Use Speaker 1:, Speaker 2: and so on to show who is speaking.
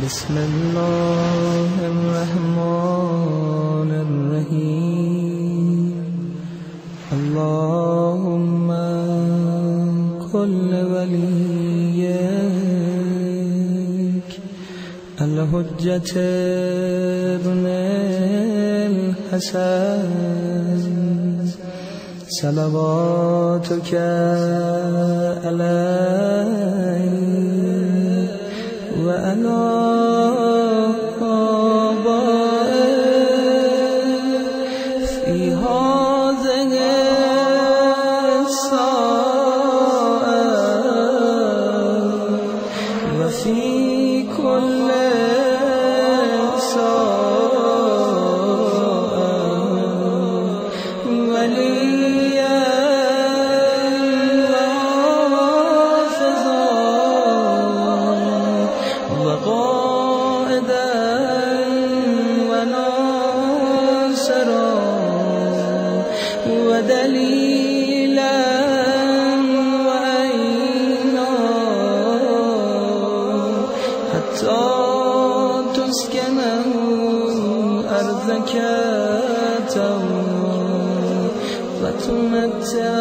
Speaker 1: بسم الله الرحمن الرحيم. اللهم كل وليك الحجة ابن الحسن صلواتك عليه وعلى آبائه في هذه الساعة وفي كل ساعة وليا وقائدا وناصرا ودليلا وعينا حتى تسكنه أرضك فتمتع